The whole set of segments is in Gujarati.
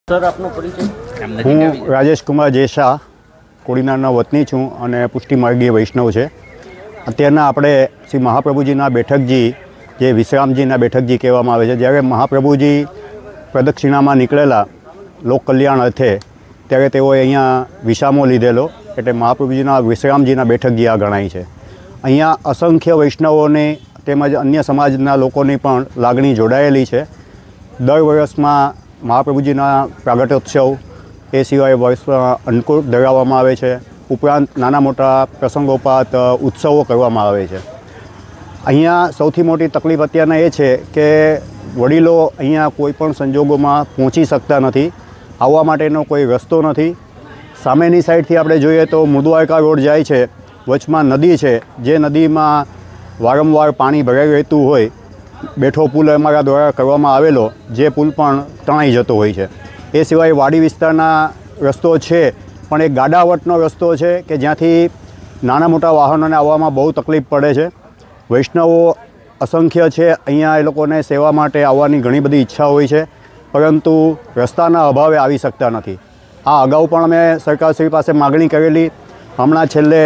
સર આપનો પરિચય? હું રાજેશ કુમાર જેસા કોડીનારના વતની છું અને પુષ્ટિમાર્ગીય વૈષ્ણવ છે. અત્યારના આપણે શ્રી મહાપ્રભુજીના બેઠકજી જે વિશ્રામજીના બેઠકજી કહેવામાં આવે છે, જ્યારે મહાપ્રભુજી પ્રદક્ષિણામાં નીકળેલા લોક કલ્યાણ અર્થે ત્યારે તેઓએ અહીંયા વિસામો લીધેલો, એટલે મહાપ્રભુજીના વિશ્રામજીના બેઠકજી આ ગણાય છે. અહીંયા અસંખ્ય વૈષ્ણવોની તેમજ અન્ય સમાજના લોકોની પણ લાગણી જોડાયેલી છે. દર વર્ષમાં મહાપ્રભુજીના પ્રાગટ્યોત્સવ, એ સિવાય વર્ષમાં અન્નકૂટ ધરાવવામાં આવે છે. ઉપરાંત નાના મોટા પ્રસંગોપાત ઉત્સવો કરવામાં આવે છે. અહીંયા સૌથી મોટી તકલીફ અત્યારના એ છે કે વડીલો અહીંયા કોઈપણ સંજોગોમાં પહોંચી શકતા નથી. આવવા માટેનો કોઈ રસ્તો નથી. સામેની સાઈડથી આપણે જોઈએ તો મુદ્વારકા રોડ જાય છે, વચમાં નદી છે, જે નદીમાં વારંવાર પાણી ભરાઈ રહેતું હોય. બેઠો પુલ અમારા દ્વારા કરવામાં આવેલો, જે પુલ પણ તણાઈ જતો હોય છે. એ સિવાય વાડી વિસ્તારના રસ્તો છે, પણ એક ગાડાવટનો રસ્તો છે કે જ્યાંથી નાના મોટા વાહનોને આવવામાં બહુ તકલીફ પડે છે. વૈષ્ણવો અસંખ્ય છે, અહીંયા એ લોકોને સેવા માટે આવવાની ઘણી બધી ઈચ્છા હોય છે, પરંતુ રસ્તાના અભાવે આવી શકતા નથી. આ અગાઉ પણ અમે સરકારશ્રી પાસે માગણી કરેલી. હમણાં છેલ્લે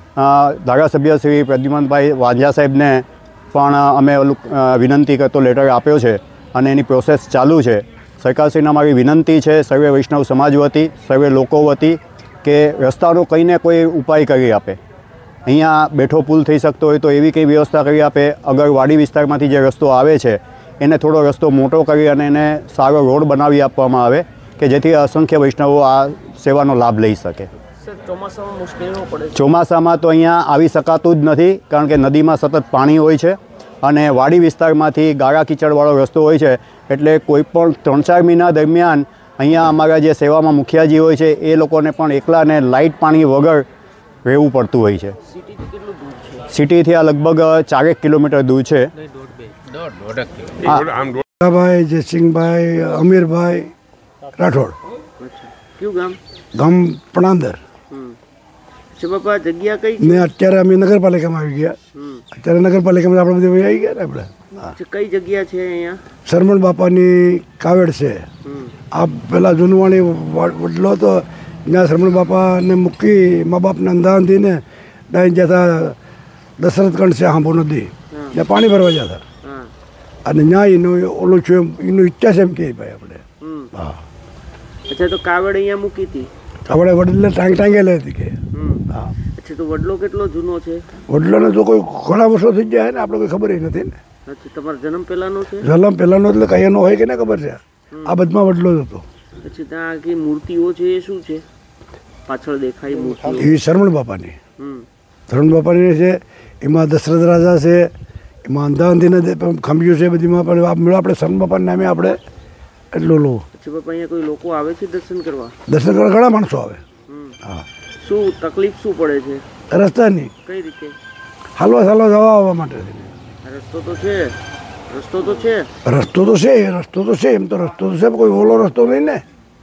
ધારાસભ્ય શ્રી પ્રદ્યુમનભાઈ વાંઝા સાહેબને પણ અમે વિનંતી કરતો લેટર આપ્યો છે અને એની પ્રોસેસ ચાલુ છે. સરકારશ્રીને અમારી વિનંતી છે સર્વે વૈષ્ણવ સમાજ વતી, સર્વે લોકો વતી, કે રસ્તાનો કંઈને કોઈ ઉપાય કરી આપે. અહીંયા બેઠો પુલ થઈ શકતો હોય તો એવી કંઈ વ્યવસ્થા કરી આપે. અગર વાડી વિસ્તારમાંથી જે રસ્તો આવે છે એને થોડો રસ્તો મોટો કરી અને એને સારો રોડ બનાવી આપવામાં આવે કે જેથી અસંખ્ય વૈષ્ણવો આ સેવાનો લાભ લઈ શકે. ચોમાસામાં મુશ્કેલીઓ પડે છે? ચોમાસામાં તો અહીંયા આવી શકાતું જ નથી, કારણ કે નદીમાં સતત પાણી હોય છે અને વાડી વિસ્તારમાંથી ગાળા કીચડવાળો રસ્તો હોય છે. એટલે કોઈપણ 3-4 મહિના દરમિયાન અહીંયા અમારા જે સેવામાં મુખિયાજી હોય છે એ લોકોને પણ એકલાને લાઇટ પાણી વગર રહેવું પડતું હોય છે. સિટીથી કેટલું દૂર છે? સિટીથી આ લગભગ 4 કિલોમીટર દૂર છે. ભાઈ જયસિંહભાઈ અમીરભાઈ રાઠોડ. કયું ગામ? ગામ પણાંદર. બાપા જગ્યા કઈ ને અત્યારે અમે નગરપાલિકામાં આવી ગયા. અત્યારે નગરપાલિકામાં આપણે બધી આવી ગયા ને આપણે. કઈ જગ્યા છે અહીંયા? શરમણ બાપાની કાવડ છે. આ પેલા જૂનવાણી વડલો હતો, ત્યાં શરમણ બાપાને મૂકી મા બાપને અંધાંધીને ત્યાં જતા દશરથગઢ છે હાંભો નદી, ત્યાં પાણી ભરવા જતા. અને ત્યાં એનું ઓલું છે, એનું ઈચ્છા છે એમ કે ભાઈ આપણે. હા. અચ્છા, તો કાવડ અહીંયા મૂકી હતી? આપણે વડલે ટાંગેલી હતી કે. હા. અચ્છા, તો વડલો કેટલો જૂનો છે? વડલોને તો કોઈ ઘણા વર્ષો થઈ જાય ને, આપણે કોઈ ખબર નથી ને. અચ્છા, તમારો જન્મ પહેલાનો છે? જન્મ પહેલાનો એટલે કઈ એનો હોય કે ના ખબર છે. આ બધમાં વડલો જ હતો. પછી ત્યાં આખી મૂર્તિઓ છે, એ શું છે પાછળ દેખાય મૂર્તિ? એ શરમણ બાપાની. શરમણ બાપાની છે. એમાં દશરથ રાજા છે, એમાં અંધાંધીને ખંભ્યું છે બધીમાં. પણ આપણે શરમણ બાપાના નામે આપણે એટલું લો. અચ્છા બાપા, અહીંયા કોઈ લોકો આવે છે દર્શન કરવા? દર્શન કરવા ઘણા માણસો આવે. હા. શું તકલીફ શું પડે છે રસ્તાની? કઈ રીતે? હાલવા જવા આવવા માટે. રસ્તો તો છે, રસ્તો તો છે, રસ્તો તો છે, રસ્તો તો છે. એમ તો રસ્તો તો છે, કોઈ ઓલો રસ્તો નહીં ને.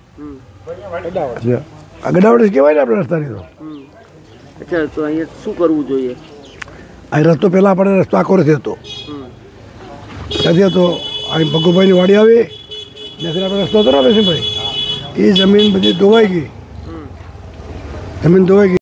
આ ગડાવડ કહેવાય ને આપણે રસ્તાની તો. અચ્છા, તો અહીંયા શું કરવું જોઈએ? અહીં રસ્તો પહેલાં આપણે રસ્તો આખો નથી હતો. ત્યાંથી હતો અહીં ભગુભાઈની વાડી આવી, ત્યાંથી આપણે રસ્તો હતો ને ભાઈ, એ જમીન બધી ધોવાઈ ગઈ. જમીન ધોવાઈ ગઈ.